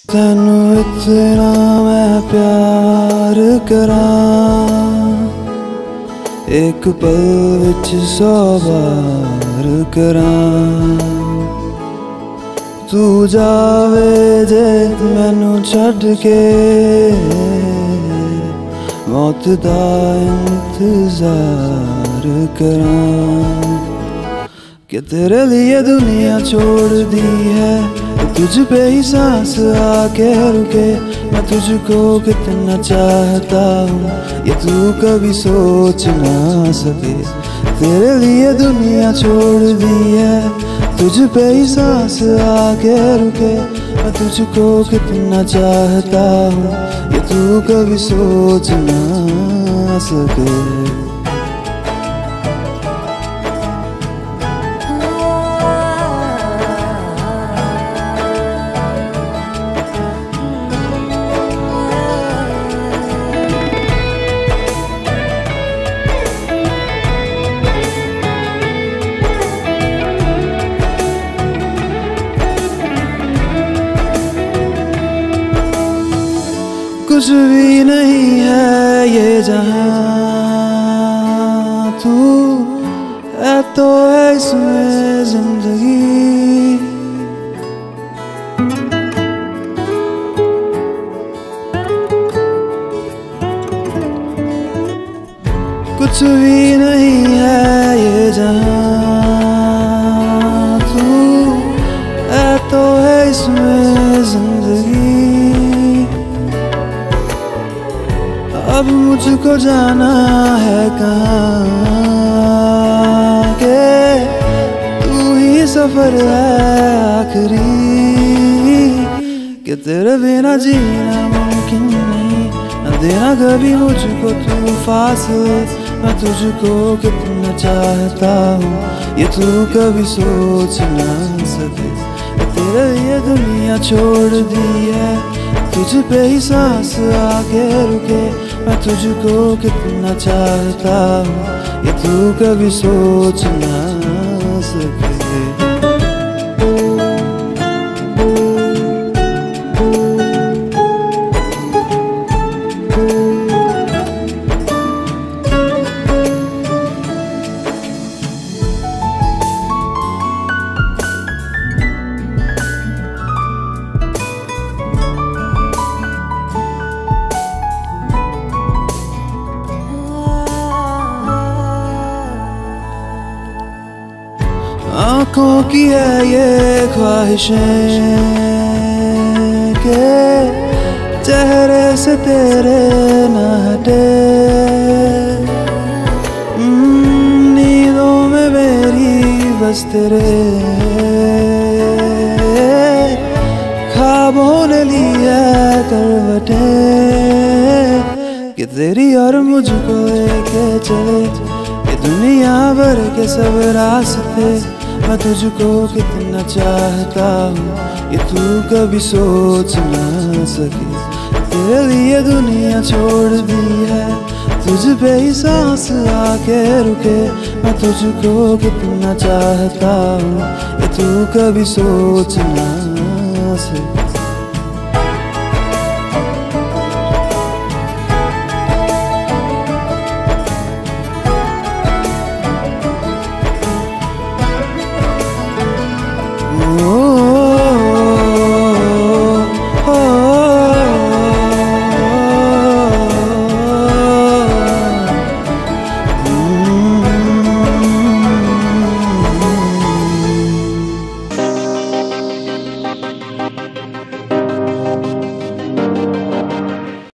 तेनू इतना मैं प्यार करां, एक पल विच 100 बार करां। तू जावे जे मैनू छड्ड के, मौत दा इंतजार करां। कि तेरे लिए दुनिया छोड़ दी है, तुझ पे ही सांस आके रुके। मैं तुझको कितना चाहता हूँ ये तू कभी सोच ना सके। तेरे लिए दुनिया छोड़ दी है, तुझ पे ही सांस आके रुके। मैं तुझको कितना चाहता हूँ ये तू कभी सोच ना सके। कुछ भी नहीं है ये जहां, तू है तो है इसमें जिंदगी। कुछ भी नहीं है ये जहां, तू है तो है इसमें जिंदगी। अब मुझको जाना है कहाँ के तू ही सफर है आखिरी। कि तेरे बिना जीना मुमकिन नहीं, न देना कभी मुझको तू फासले। मैं तुझको कितना चाहता हूँ ये तू कभी सोच ना सके। तेरे लिए दुनिया छोड़ दी है, तुझ पे ही सांस आके रुके। मैं तुझको कितना चाहता हूँ ये तू कभी सोच ना सके। आँखों की है ये ख्वाहिशें के चेहरे से तेरे न हटे। नींदों में मेरी बस तेरे ख्वाबों ने लिया करवटे। कि तेरी और मुझको लेके चले ये दुनिया भर के सब रास्ते। मैं तुझको कितना चाहता हूँ ये तू कभी सोच ना सके। तेरे लिए दुनिया छोड़ दी है, तुझ पे ही सांस आके रुके। मैं तुझको कितना चाहता हूँ ये तू कभी सोच ना सके।